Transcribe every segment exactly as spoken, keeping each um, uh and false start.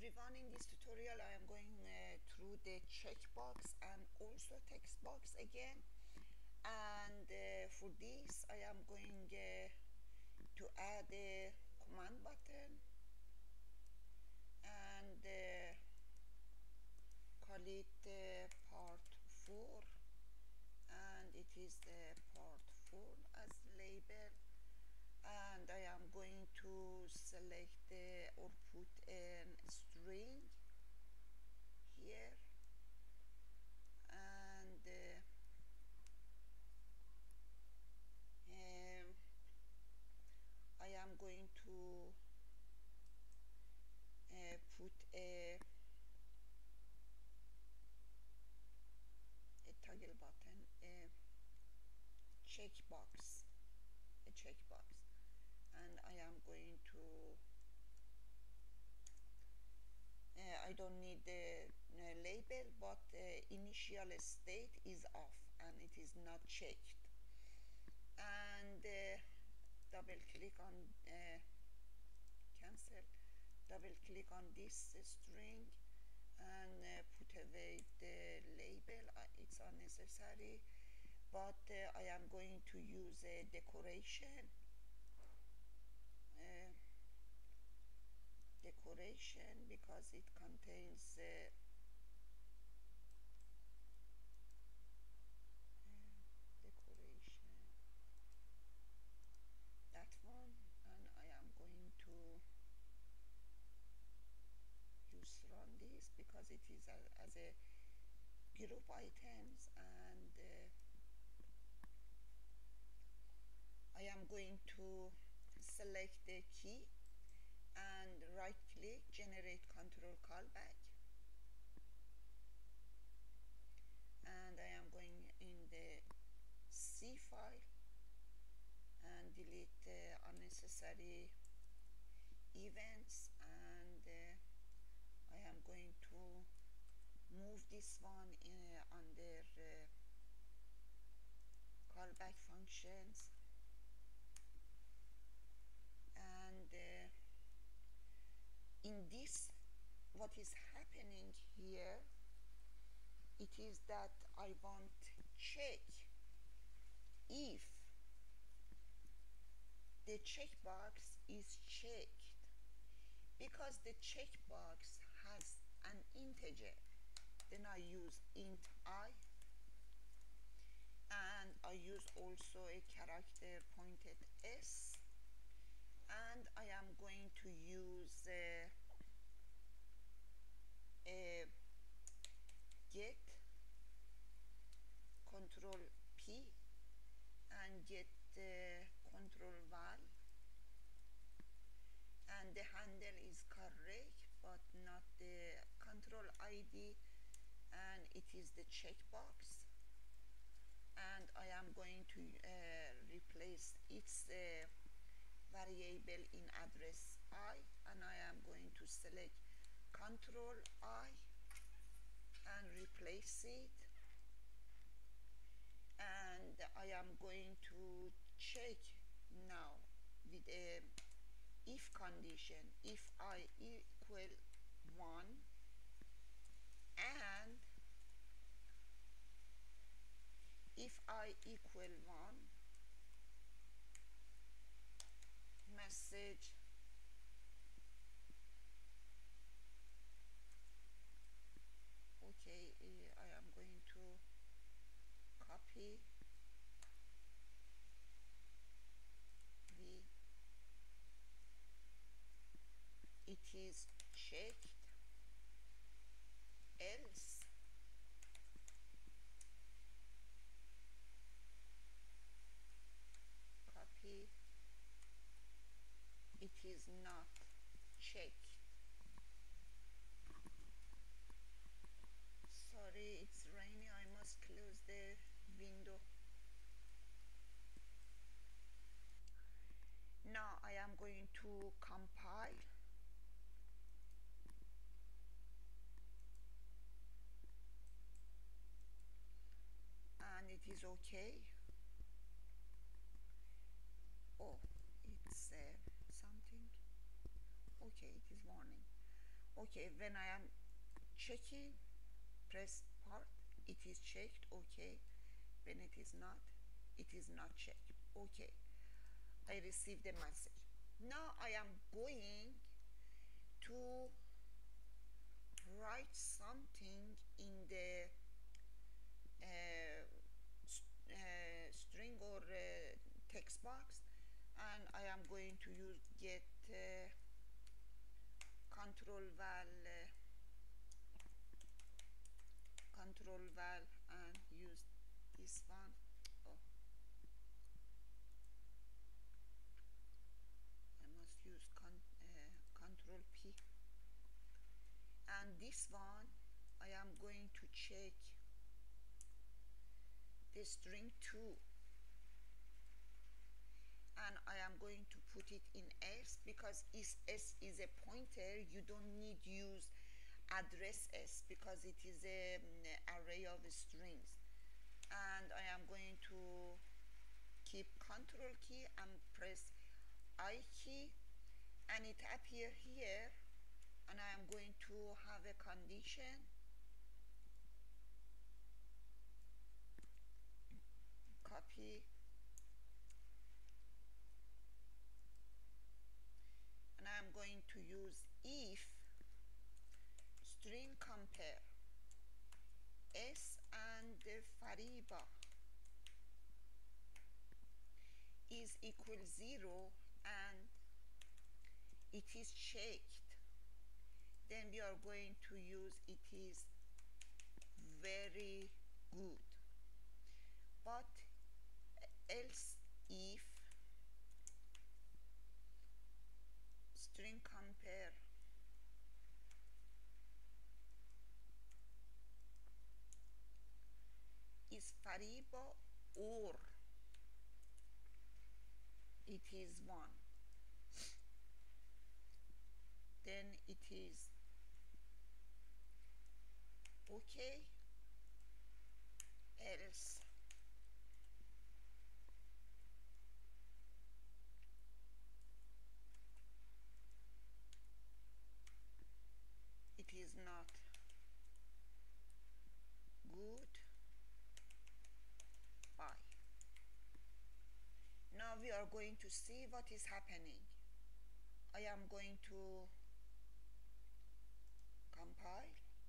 everyone. In this tutorial I am going uh, through the checkbox and also text box again, and uh, for this I am going uh, to add a command button and uh, call it uh, part four, and it is the part four as label, and I am going to select the or put a string here, and uh, um, I am going to uh, put a, a toggle button, a checkbox, a checkbox, and I am going to uh, I don't need the uh, label, but uh, initial state is off and it is not checked, and uh, double click on uh, cancel, double click on this string and uh, put away the label. Uh, it's unnecessary, but uh, I am going to use a decoration uh, decoration because it contains uh, decoration, that one, and I am going to use run this because it is a, as a group items, and uh, I am going to select the key and right click, generate control callback, and I am going in the C file and delete the unnecessary events, and uh, I am going to move this one in, uh, under uh, callback functions, and uh, in this what is happening here, it is that I want check if the checkbox is checked, because the checkbox has an integer. Then I use int I, and I use also a character pointed s, and I am going to use uh, a get control P and get uh, control val, and the handle is correct but not the control I D, and it is the checkbox, and I am going to uh, replace its uh, variable in address I, and I am going to select control I and replace it, and I am going to check now with a if condition, if I equal one and if I equal one, message okay, uh, I am going to copy the it is checked, else copy it is not checked. Sorry, it's rainy, I must close the window. Now I am going to compile, and it is okay. Oh, it's uh, something. Okay, it is warning. Okay, when I am checking, press part, it is checked. Okay, when it is not, it is not checked. Okay, I received the message. Now I am going to write something in the uh, uh, string or uh, text box, and I am going to use get uh, control val uh, control val and use this one. Oh, I must use con uh, control P, and this one I am going to check the string two, and I am going to put it in S because is S is a pointer. You don't need use address S because it is an array of strings. And I am going to keep control key and press I key, and it appear here, and I am going to have a condition, copy, and I am going to use if string compare S and Fariba is equal zero and it is checked, then we are going to use it is very good. But else if string compare is Fariba or it is one, then it is okay, else it is not good. Bye. Now we are going to see what is happening. I am going to compile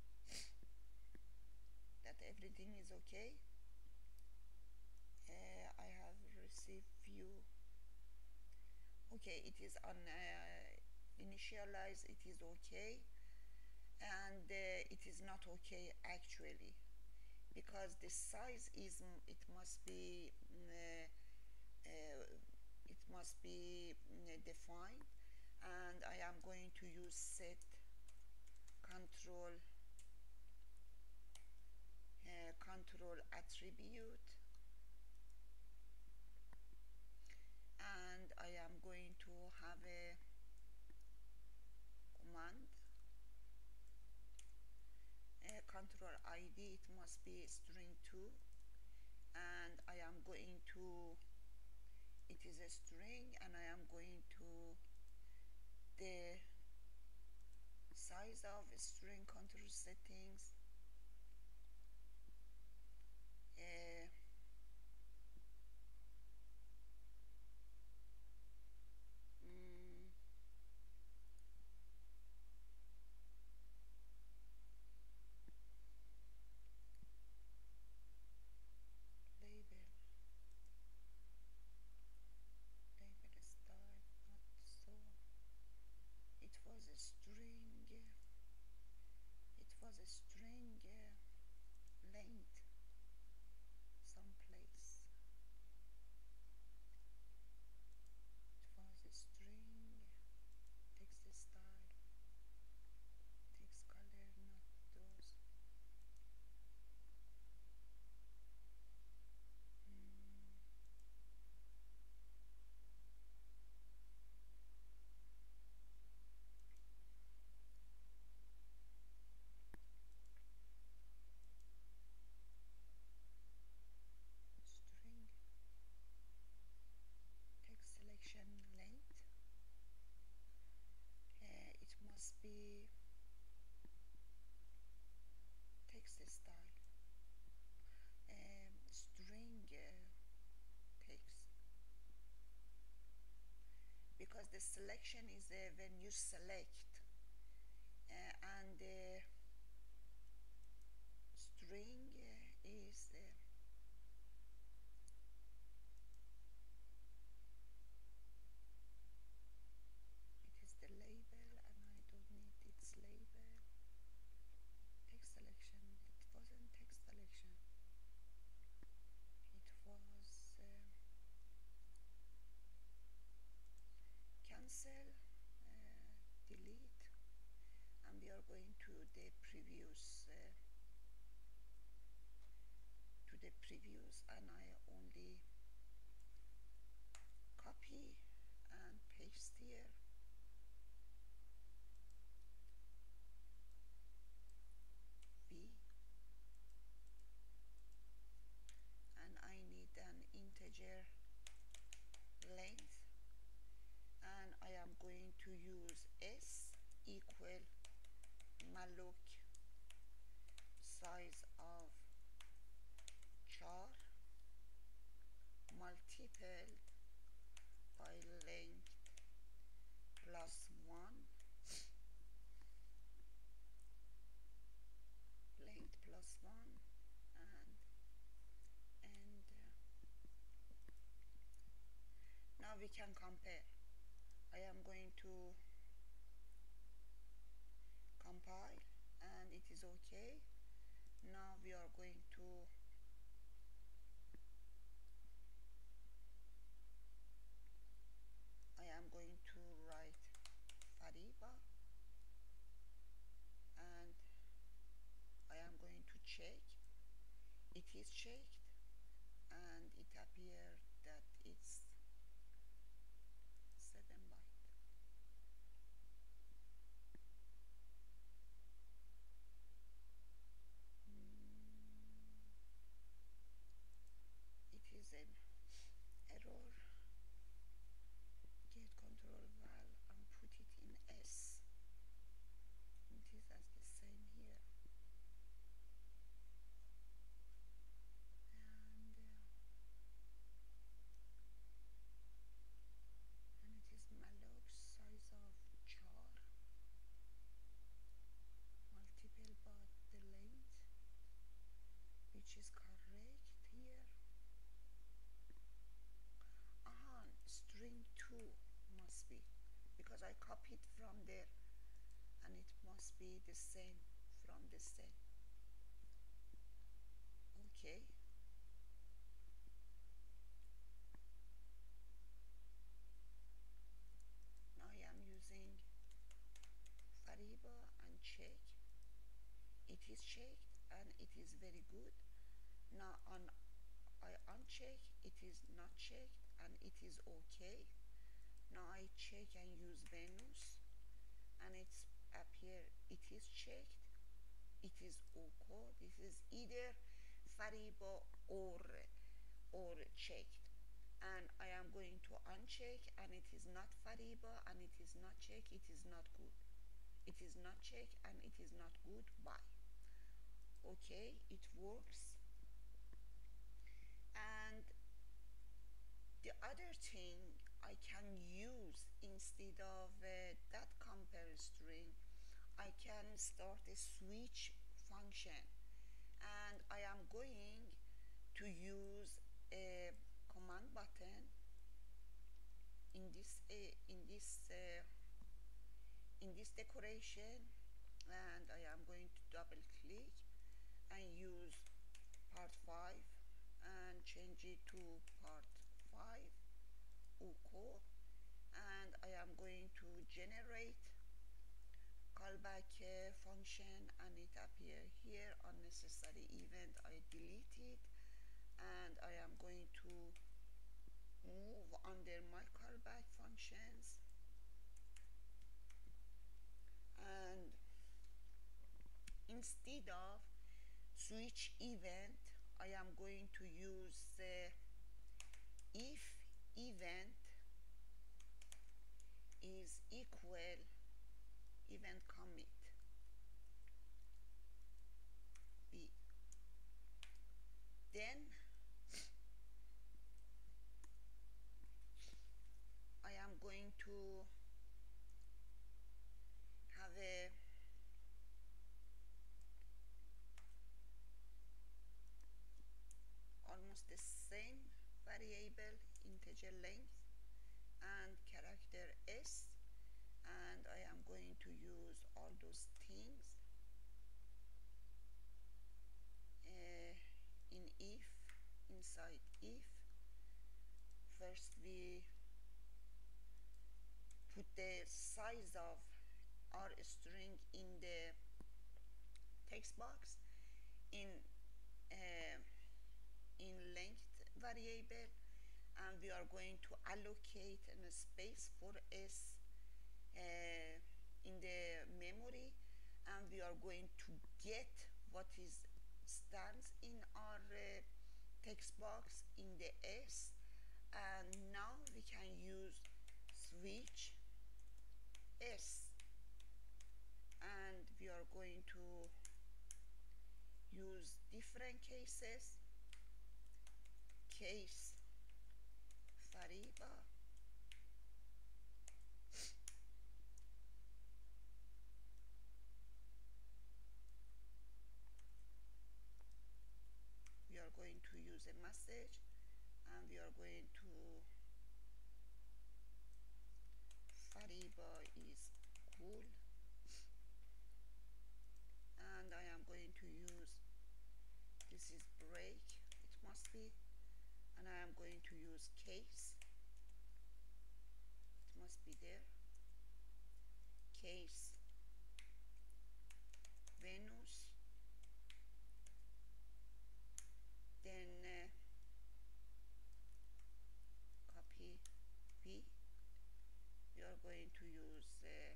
that everything is okay. uh, I have received few. Okay, it is on uh, initialize, it is okay, and uh, it is not okay actually because the size is it must be uh, uh, it must be uh, defined, and I am going to use set control uh, control attribute, and I am going to have a command uh, control I D, it must be string two, and I am going to it is a string, and I am going to the size of string control settings uh, mm, label label style not so, it was a string it was a string you select uh, and the string uh, is uh, it is the label, and I don't need its label. Text selection, it wasn't text selection, it was uh, cancel, uh, delete, and we are going to the previous uh, to the previous, and I only copy and paste here. B, and I need an integer length, and I am going to use s equal malloc size of char multiplied by length plus one, length plus one, and and uh, now we can compare. I am going to compile, and it is okay. Now we are going to I am going to write Fariba, and I am going to check. It is checked, and it appears that it's seven byte. Mm, it is an error. Get control val and put it in S. It is as the same here. And uh, and it is malloc size of char multiple by the length, which is correct here. Aha, string two must be, because I copied from there, and it must be the same from the same. Okay. Now I am using Fariba and check. It is checked, and it is very good. Now on I uncheck, it is not checked, and it is okay. Now I check and use Venus, and it's appear it is checked, it is okay. This is either Fariba or or checked, and I am going to uncheck, and it is not Fariba, and it is not checked, it is not good. It is not checked, and it is not good. Bye. Okay, it works. And the other thing I can use instead of uh, that compare string, I can start a switch function, and I am going to use a command button in this uh, in this uh, in this decoration, and I am going to double click and use part five and change it to part five. Okay, and I am going to generate callback uh, function, and it appear here. Unnecessary event, I delete it, and I am going to move under my callback functions, and instead of switch event, I am going to use uh, if event is equal event commit b, then I am going to integer length and character s, and I am going to use all those things uh, in if, inside if. First we put the size of our string in the text box in uh, in length variable, and we are going to allocate a space for s uh, in the memory, and we are going to get what is stands in our uh, text box in the s, and now we can use switch s, and we are going to use different cases. Case Fariba, we are going to use a message, and we are going to Fariba is cool, and I am going to use, this is break, it must be, and I am going to use case, it must be there, case Venus, then uh, copy V, we are going to use uh,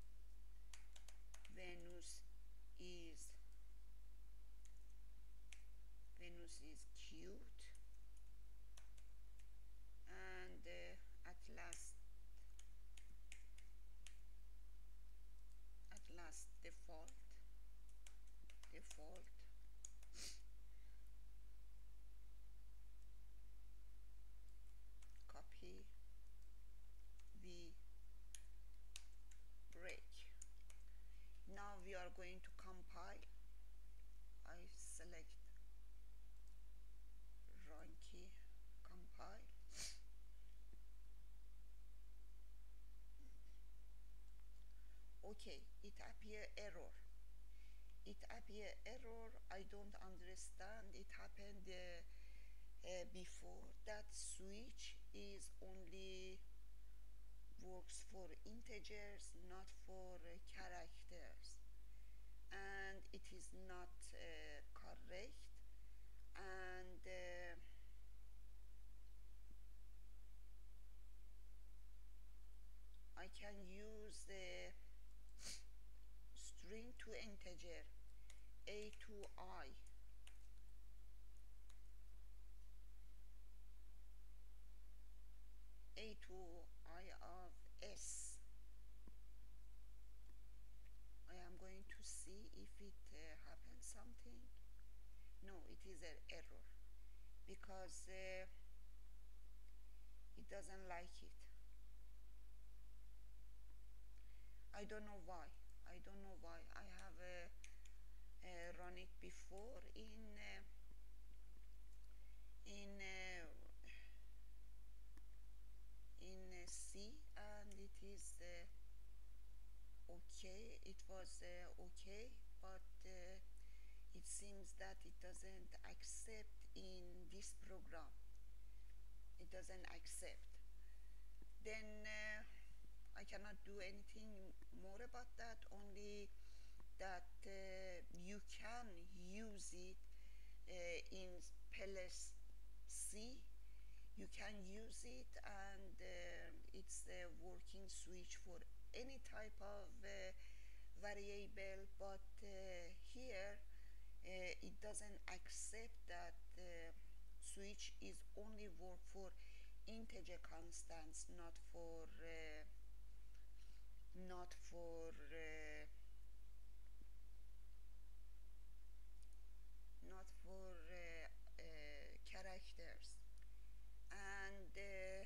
Venus is Venus is cute, and uh, at last at last default default copy V break. Now we are going to compile. I select run key, compile. Okay, it appear error. It appear error. I don't understand. It happened uh, uh, before. That switch is only works for integers, not for uh, characters, and it is not uh, correct. And uh, I can use the string to integer a to I, a to I of s. I am going to see if it uh, happens something. No, it is an error because uh, it doesn't like it. I don't know why. I don't know why. I have uh, uh, run it before in uh, in uh, in uh, C, and it is uh, okay. It was uh, okay, but uh, it seems that it doesn't accept in this program. It doesn't accept. Then uh, I cannot do anything more about that, only that uh, you can use it uh, in Peles C. You can use it, and uh, it's a working switch for any type of uh, variable, but uh, here uh, it doesn't accept that uh, switch is only work for integer constants, not for uh, not for uh, not for uh, uh, characters. And uh,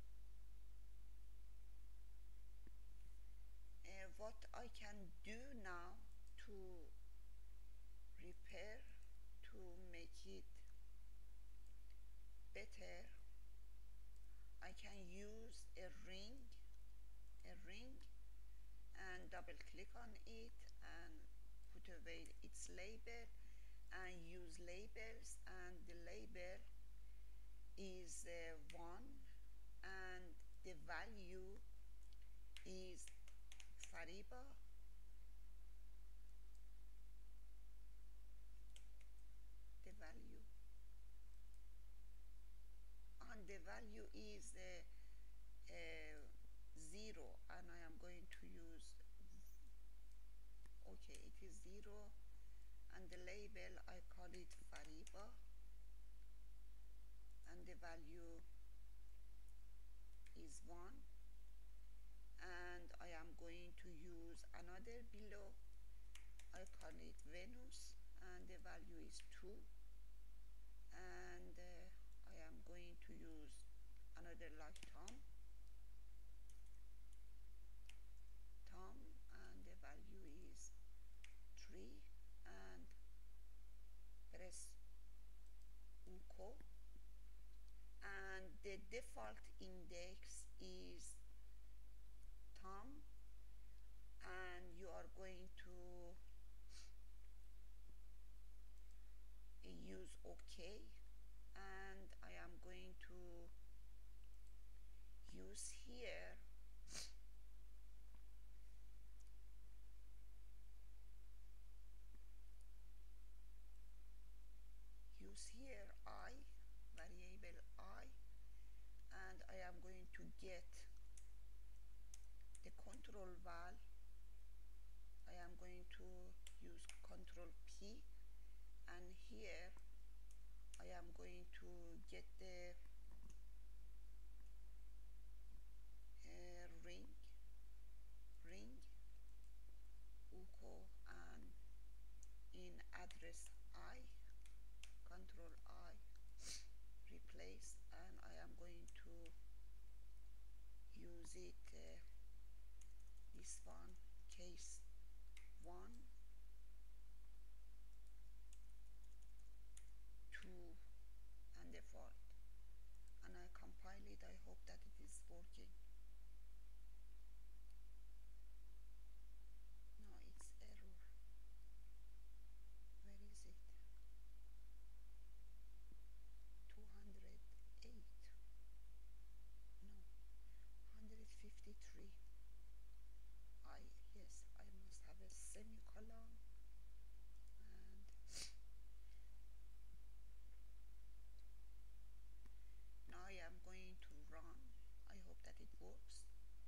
uh, what I can do now to repair, to make it better, I can use a ring a ring and double click on it and put away its label and use labels, and the label is uh, one and the value is Fariba. The value and the value is uh, uh, zero, and I am going to use, okay, it is zero, and the label I call it Fariba, and the value is one, and I am going to use another below, I call it Venus, and the value is two, and uh, I am going to use another like Tom Tom and the value is three, and press Uko, and the default index is Tom, and you are going to use OK, and I am going to use here use here I, variable I, and I am going to get the control val. I am going to use control P, and here I am going to get the uh, ring ring Uko, and in address I, control I, replace, and I am going to use it uh, this one, case one, two, and the fourth, and I compile it. I hope that it is working. No, it's error. Where is it? two hundred eight. No, one hundred fifty-three. I, yes, I must have a semicolon, and now I am going to run. I hope that it works.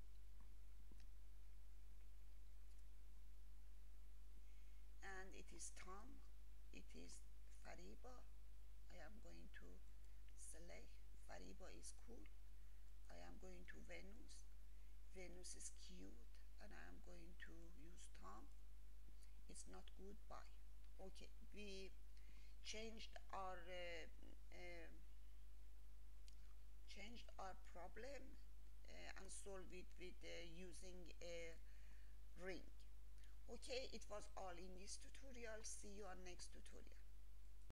And it is Tom, it is Fariba. I am going to select Fariba is cool. I am going to Venus. Venus is cute, and I am going to use Tom. It's not good. Bye. Okay, we changed our uh, uh, changed our problem uh, and solved it with uh, using a ring. Okay, it was all in this tutorial. See you on next tutorial.